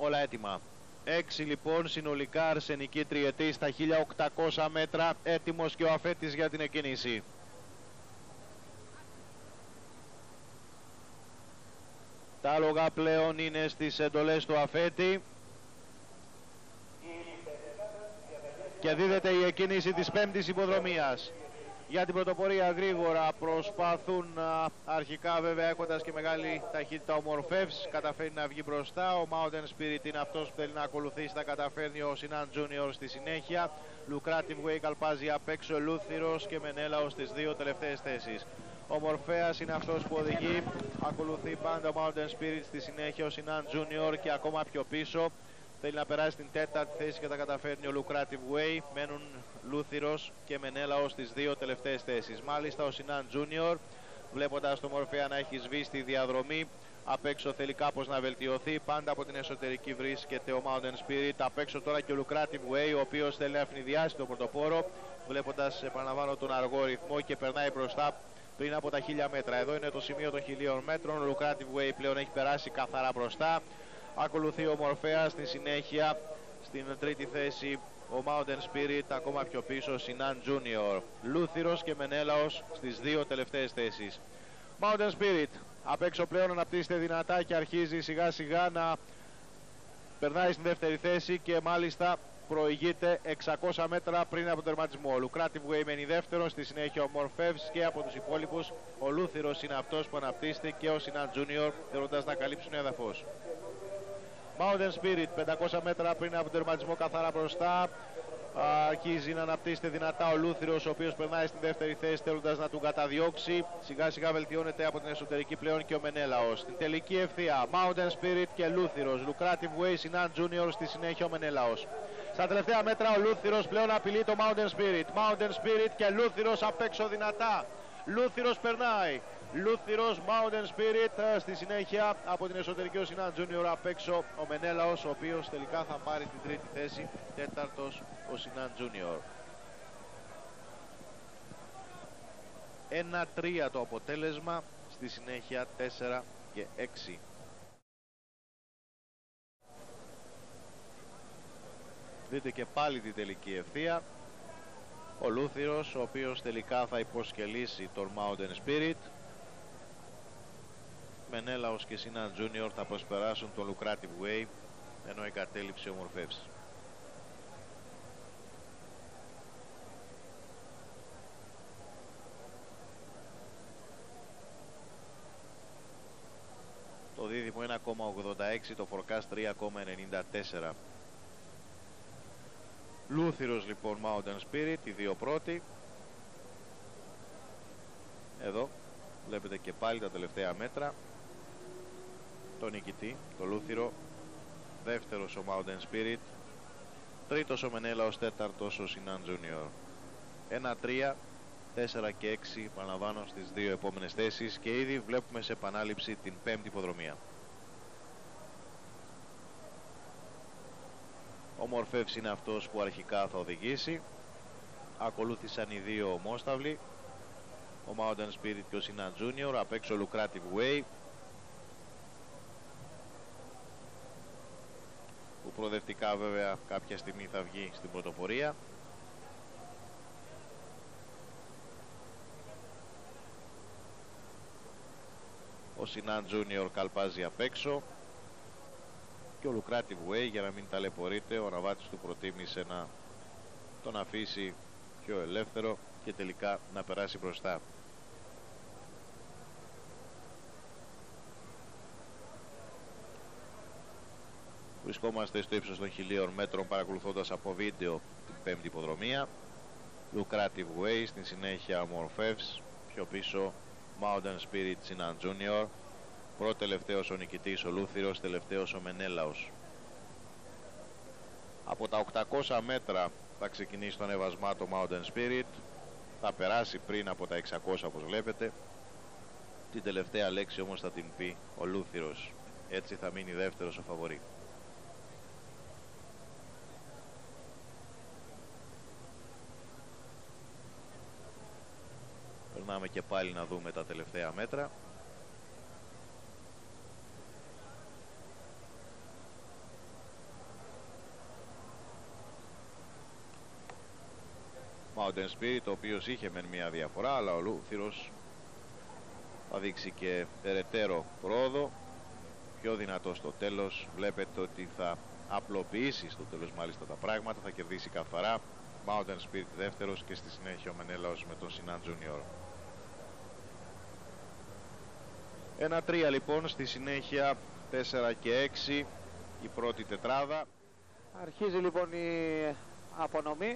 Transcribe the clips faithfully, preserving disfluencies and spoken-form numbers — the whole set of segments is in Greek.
όλα έτοιμα. Έξι λοιπόν συνολικά αρσενική τριετή στα χίλια οκτακόσια μέτρα, έτοιμος και ο αφέτης για την εκκίνηση. Τα άλογα πλέον είναι στις εντολές του αφέτη και δίδεται η εκκίνηση της πέμπτης υποδρομίας. Για την πρωτοπορία γρήγορα προσπαθούν, αρχικά βέβαια έχοντας και μεγάλη ταχύτητα, ο Morpheus καταφέρει να βγει μπροστά. Ο Mountain Spirit είναι αυτός που θέλει να ακολουθήσει, τα καταφέρνει. Ο Sinan Junior στη συνέχεια. Lucrative Way καλπάζει απ' έξω, Λούθυρος και Μενέλαος στις δύο τελευταίες θέσεις. Ο Morpheus είναι αυτός που οδηγεί, ακολουθεί πάντα ο Mountain Spirit, στη συνέχεια ο Sinan Junior και ακόμα πιο πίσω θέλει να περάσει την τέταρτη θέση και τα καταφέρνει ο Lucrative Way. Μένουν Λούθυρος και Μενέλαος στις δύο τελευταίες θέσεις. Μάλιστα ο Sinan Junior, βλέποντας τον Morpheus να έχει σβήσει τη διαδρομή, απ' έξω θέλει κάπως να βελτιωθεί, πάντα από την εσωτερική βρίσκεται ο Mountain Spirit. Απ' έξω τώρα και ο Lucrative Way, ο οποίος θέλει να ευνηδιάσει τον πρωτοπόρο, βλέποντας, επαναλαμβάνω, τον αργό ρυθμό και περνάει μπροστά πριν από τα χίλια μέτρα. Εδώ είναι το σημείο των χιλίων μέτρων. Ο Lucrative Way πλέον έχει περάσει καθαρά μπροστά. Ακολουθεί ο Morpheus, στη συνέχεια στην τρίτη θέση ο Mountain Spirit, ακόμα πιο πίσω Sinan Junior. Λούθυρος και Μενέλαος στις δύο τελευταίες θέσεις. Mountain Spirit απ' έξω πλέον αναπτύσσεται δυνατά και αρχίζει σιγά σιγά να περνάει στην δεύτερη θέση και μάλιστα προηγείται εξακόσια μέτρα πριν από τον τερματισμό. Ο Lucrative Way μένει δεύτερο, στη συνέχεια ο Morpheus και από τους υπόλοιπους ο Λούθυρος είναι αυτός που αναπτύσσεται και ο Sinan Junior θέλοντας να καλύψουν έδαφος. Mountain Spirit πεντακόσια μέτρα πριν από τον τερματισμό καθαρά μπροστά. Αρχίζει να αναπτύσσεται δυνατά ο Λούθυρος, ο οποίος περνάει στην δεύτερη θέση θέλοντας να τον καταδιώξει. Σιγά σιγά βελτιώνεται από την εσωτερική πλέον και ο Μενέλαος. Στην τελική ευθεία Mountain Spirit και Λούθυρος. Lucrative Way, Sinan Junior, στη συνέχεια ο Μενέλαος. Στα τελευταία μέτρα ο Λούθυρος πλέον απειλεί το Mountain Spirit. Mountain Spirit και Λούθυρος απ' έξω δυνατά. Λούθυρος περνάει. Λούθυρος, Mountain Spirit, στη συνέχεια από την εσωτερική ο Sinan Junior, απ' έξω ο Μενέλαος, ο οποίος τελικά θα πάρει την τρίτη θέση, τέταρτος ο Sinan Junior. ένα τρία το αποτέλεσμα, στη συνέχεια τέσσερα και έξι. Δείτε και πάλι την τελική ευθεία. Ο Λούθυρος, ο οποίος τελικά θα υποσκελίσει τον Mountain Spirit. Μενέλαος και Sinan Junior θα προσπεράσουν τον Lucrative Way, ενώ εγκατέλειψε ο Morpheus. Το δίδυμο ένα κόμμα ογδόντα έξι, το forecast τρία κόμμα ενενήντα τέσσερα. Λούθυρος λοιπόν, Mountain Spirit, οι δύο πρώτοι. Εδώ βλέπετε και πάλι τα τελευταία μέτρα. Το νικητή, το Λούθυρο. Δεύτερος ο Mountain Spirit. Τρίτος ο Μενέλαος, τέταρτος ο Sinan Junior. ένα τρία, τέσσερα και έξι, παραλαμβάνω, στις δύο επόμενες θέσεις και ήδη βλέπουμε σε επανάληψη την πέμπτη υποδρομία. Ο Morpheus είναι αυτός που αρχικά θα οδηγήσει. Ακολούθησαν οι δύο ομόσταυλοι, ο Mountain Spirit και ο Sinan Junior, απ' έξω Lucrative Way, που προοδευτικά βέβαια κάποια στιγμή θα βγει στην πρωτοπορία. Ο Sinan Junior καλπάζει απ' έξω και ο Lucrative Way, για να μην ταλαιπωρείται, ο αναβάτης του προτίμησε να τον αφήσει πιο ελεύθερο και τελικά να περάσει μπροστά. Βρισκόμαστε στο ύψος των χιλίων μέτρων παρακολουθώντας από βίντεο την πέμπτη υποδρομία. Lucrative Way, στην συνέχεια Morpheus, πιο πίσω Mountain Spirit, Sinan Junior, πρώτο τελευταίος ο νικητής ο Λούθυρος, τελευταίος ο Μενέλαος. Από τα οκτακόσια μέτρα θα ξεκινήσει το ανεβασμά το Mountain Spirit, θα περάσει πριν από τα εξακόσια όπως βλέπετε. Την τελευταία λέξη όμως θα την πει ο Λούθυρος, έτσι θα μείνει δεύτερος ο φαβορί. Περνάμε και πάλι να δούμε τα τελευταία μέτρα. Mountain Spirit, ο οποίος είχε μεν μια διαφορά, αλλά ο Λούθυρος θα δείξει και περαιτέρω πρόοδο, πιο δυνατό στο τέλος. Βλέπετε ότι θα απλοποιήσει στο τέλος μάλιστα τα πράγματα, θα κερδίσει καθαρά. Mountain Spirit δεύτερος και στη συνέχεια ο Μενέλαος με τον Σινάν Junior. ένα τρία λοιπόν, στη συνέχεια τέσσερα και έξι η πρώτη τετράδα. Αρχίζει λοιπόν η απονομή.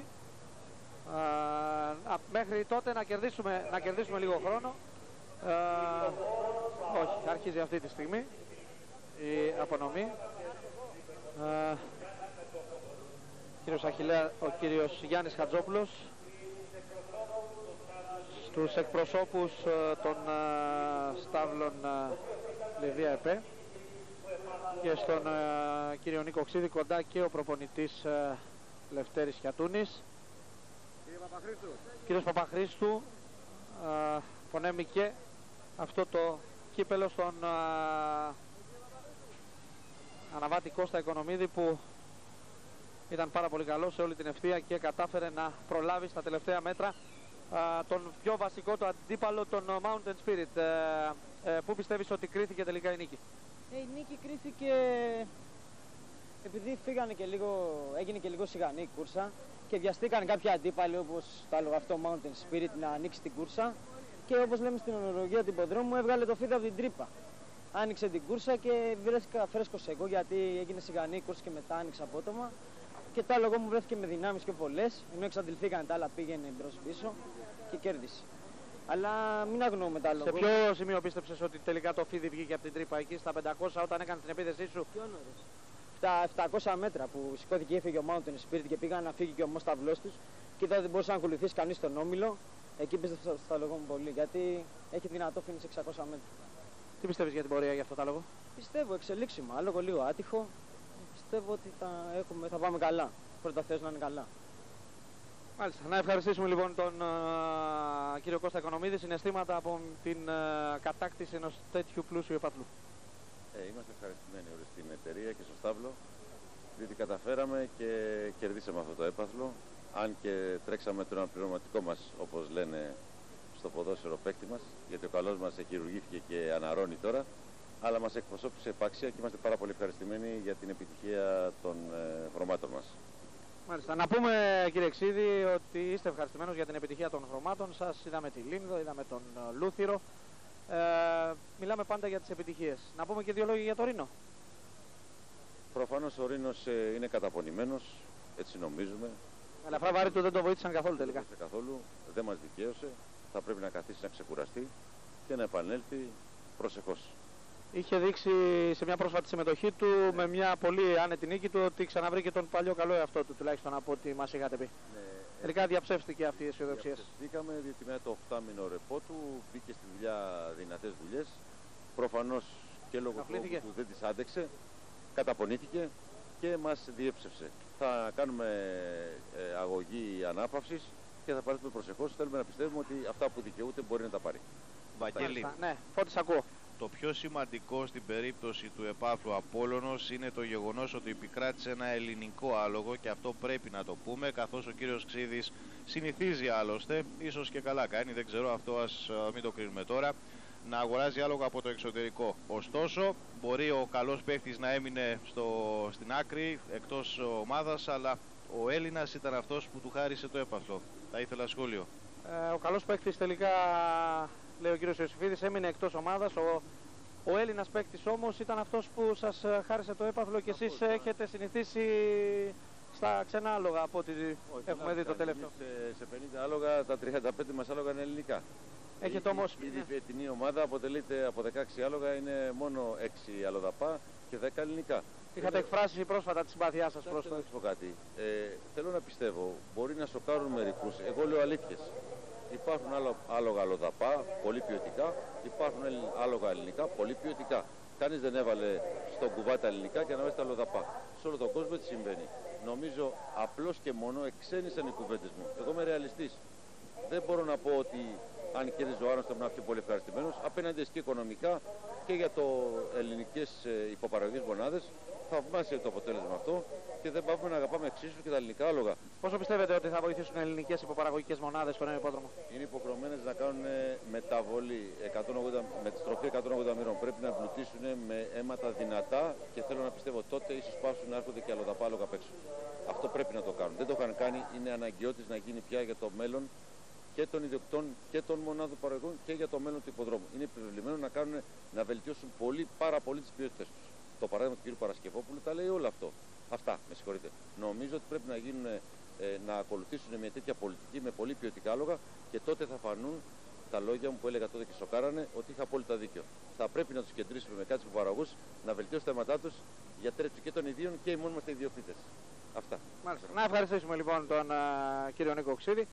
Α, μέχρι τότε να κερδίσουμε, να κερδίσουμε λίγο χρόνο. Α, όχι, αρχίζει αυτή τη στιγμή η απονομή. Α, κύριος Αχιλλέα, ο κύριος Γιάννης Χατζόπουλος στους εκπροσώπους των uh, στάβλων uh, Λιδία ΕΠΕ και στον uh, κύριο Νίκο Ξίδη, κοντά και ο προπονητής uh, Λευτέρης Χιατούνης. Κύριε Παπαχρήστου. Κύριος Παπαχρήστου uh, φωνέμηκε αυτό το κύπελο στον uh, αναβάτη Κώστα Οικονομίδη, που ήταν πάρα πολύ καλό σε όλη την ευθεία και κατάφερε να προλάβει στα τελευταία μέτρα α, τον πιο βασικό του αντίπαλο, τον Mountain Spirit. Ε, ε, πού πιστεύεις ότι κρίθηκε τελικά η νίκη? Ε, η νίκη κρίθηκε επειδή φύγανε και λίγο, έγινε και λίγο σιγανή η κούρσα και βιαστήκαν κάποιοι αντίπαλοι, όπως το άλλο αυτό Mountain Spirit, να ανοίξει την κούρσα, και όπως λέμε στην ονολογία του υποδρόμου, έβγαλε το φίδι από την τρύπα. Άνοιξε την κούρσα και βρέθηκα φρέσκος εγώ, γιατί έγινε σιγανή η κούρσα και μετά άνοιξε απότομα. Και το άλλο, εγώ μου βρέθηκε με δυνάμεις και πολλές, ενώ εξαντληθήκαν τα άλλα, πήγαινε μπρος πίσω και κέρδισε. Αλλά μην αγνοούμε τα λόγια. Σε ποιο σημείο πίστεψες ότι τελικά το φίδι βγήκε από την τρύπα? Εκεί στα πεντακόσια, όταν έκανε την επίθεσή σου? Πιο νωρίς. Στα επτακόσια μέτρα που σηκώθηκε και έφυγε ο Mountain Spirit και πήγαν να φύγει και ο Μόσταυλός τους, και είδα δεν μπορούσε να ακολουθήσει κανείς τον όμιλο. Εκεί πίστεψα στα λόγια μου πολύ, γιατί έχει δυνατό φίνι σε εξακόσια μέτρα. Τι πιστεύεις για την πορεία για αυτό το άλογο? Πιστεύω εξελίξιμο, άλογο λίγο άτυχο. Πιστεύω ότι θα, έχουμε, θα πάμε καλά. Πρώτα θες να είναι καλά. Μάλιστα. Να ευχαριστήσουμε λοιπόν τον uh, κύριο Κώστα Οικονομίδη. Συναισθήματα από την uh, κατάκτηση ενός τέτοιου πλούσιου επαθλού. Ε, είμαστε ευχαριστημένοι όλοι στην εταιρεία και στο στάβλο, διότι καταφέραμε και κερδίσαμε αυτό το έπαθλο. Αν και τρέξαμε τον αναπληρωματικό μας, όπως λένε στο ποδόσφαιρο, παίκτη μας, γιατί ο καλός μας εκχειρουργήθηκε και αναρρώνει τώρα. Αλλά μας εκπροσώπησε επάξια και είμαστε πάρα πολύ ευχαριστημένοι για την επιτυχία των ε, χρωμάτων μας. Μάλιστα. Να πούμε, κύριε Ξίδη, ότι είστε ευχαριστημένος για την επιτυχία των χρωμάτων σας. Είδαμε τη Λίνδο, είδαμε τον uh, Λούθυρο. Ε, μιλάμε πάντα για τις επιτυχίες. Να πούμε και δύο λόγια για το Ρήνο. Προφανώς ο Ρήνος ε, είναι καταπονημένος, έτσι νομίζουμε. Αλλά αυτά βάρη του δεν το βοήθησαν καθόλου τελικά. Δεν καθόλου, δεν μας δικαίωσε. Θα πρέπει να καθίσει να ξεκουραστεί και να επανέλθει προσεχώς. Είχε δείξει σε μια πρόσφατη συμμετοχή του, ναι, με μια πολύ άνετη νίκη του, ότι ξαναβρήκε τον παλιό καλό εαυτό του, τουλάχιστον από ό,τι μας είχατε πει. Ναι, τελικά διαψεύστηκε αυτή η αισιοδοξία. Διαψεύστηκαμε, διότι μετά το οχτάμινο ρεπό του μπήκε στη δουλειά δυνατές δουλειές. Προφανώς και λόγω του που δεν τις άντεξε, καταπονήθηκε και μας διέψευσε. Θα κάνουμε ε, αγωγή ανάπαυσης και θα πάρουμε προσεχώς. Θέλουμε να πιστεύουμε ότι αυτά που δικαιούται μπορεί να τα πάρει. Βαγγέλη, ναι, Φώτης, ακούω. Το πιο σημαντικό στην περίπτωση του επάθλου Απόλλωνος είναι το γεγονός ότι επικράτησε ένα ελληνικό άλογο, και αυτό πρέπει να το πούμε, καθώς ο κύριος Ξίδης συνηθίζει άλλωστε, ίσως και καλά κάνει, δεν ξέρω, αυτό ας μην το κρίνουμε τώρα, να αγοράζει άλογο από το εξωτερικό. Ωστόσο, μπορεί ο καλός παίχτης να έμεινε στο, στην άκρη, εκτός ομάδας, αλλά ο Έλληνας ήταν αυτός που του χάρισε το έπαθλο. Θα ήθελα σχόλιο. Ε, ο καλός παίχτης τελικά, λέει ο κύριος Ιωσήφιδης, έμεινε εκτός ομάδας. Ο, ο Έλληνας παίκτης όμως ήταν αυτός που σας χάρισε το έπαθλο, και εσείς έχετε συνηθίσει στα ξένα άλογα από ό,τι έχουμε δει το τελευταίο. Σε, σε πενήντα άλογα, τα τριάντα πέντε μας άλογα είναι ελληνικά. Έχετε όμως... Η διπετινή ομάδα αποτελείται από δεκαέξι άλογα, είναι μόνο έξι αλλοδαπά και δέκα ελληνικά. Είχατε εκφράσει πρόσφατα τη συμπάθειά σας προς το... Να πω κάτι. Ε, θέλω να πιστεύω, μπορεί να σοκάρουν μερικούς. Εγώ λέω αλήθειες. Υπάρχουν άλογα αλλοδαπά, πολύ ποιοτικά. Υπάρχουν άλογα ελληνικά, πολύ ποιοτικά. Κανείς δεν έβαλε στον κουβά τα ελληνικά και να βάζει τα αλλοδαπά. Σε όλο τον κόσμο τι συμβαίνει. Νομίζω απλώς και μόνο εξένησαν οι κουβέντες μου. Εγώ είμαι ρεαλιστής. Δεν μπορώ να πω ότι αν κέρδιζε ο άλλος θα ήμουν πιο πολύ ευχαριστημένος. Απέναντι και οικονομικά και για το ελληνικές υποπαραγωγικές μονάδες. Θαυμάσια το αποτέλεσμα αυτό και δεν πάμε να αγαπάμε εξίσου και τα ελληνικά άλογα. Πόσο πιστεύετε ότι θα βοηθήσουν οι ελληνικές υποπαραγωγικές μονάδες στον νέο υπόδρομο? Είναι υποχρεωμένες να κάνουν μεταβολή εκατόν ογδόντα, με τη στροφή εκατόν ογδόντα μοίρων. Πρέπει να εμπλουτίσουν με αίματα δυνατά και θέλω να πιστεύω τότε ίσως πάσουν να έρχονται και αλλοδαπάλογα απ' έξω. Αυτό πρέπει να το κάνουν. Δεν το είχαν κάνει, είναι αναγκαιότης να γίνει πια για το μέλλον και των ιδιοκτών και των μονάδων παραγωγών και για το μέλλον του υποδρόμου. Είναι επιβεβλημένο να, κάνουν, να βελτιώσουν πολύ, πάρα πολύ τις ποιότητες τους. Το παράδειγμα του κ. Παρασκευόπουλου τα λέει όλο αυτό. Αυτά, με συγχωρείτε. Νομίζω ότι πρέπει να, γίνουν, ε, να ακολουθήσουν μια τέτοια πολιτική με πολύ ποιοτικά άλογα και τότε θα φανούν τα λόγια μου που έλεγα τότε και σοκάρανε ότι είχα απόλυτα δίκιο. Θα πρέπει να τους κεντρήσουμε με κάτι του παραγωγούς, να βελτιώσουν τα αίματά τους για τρέτσου και των ιδίων και οι μόνοι μας τα ιδιοκτήτες. Αυτά. Μάλιστα. Να ευχαριστήσουμε λοιπόν τον uh, κύριο Νίκο Οξίδη.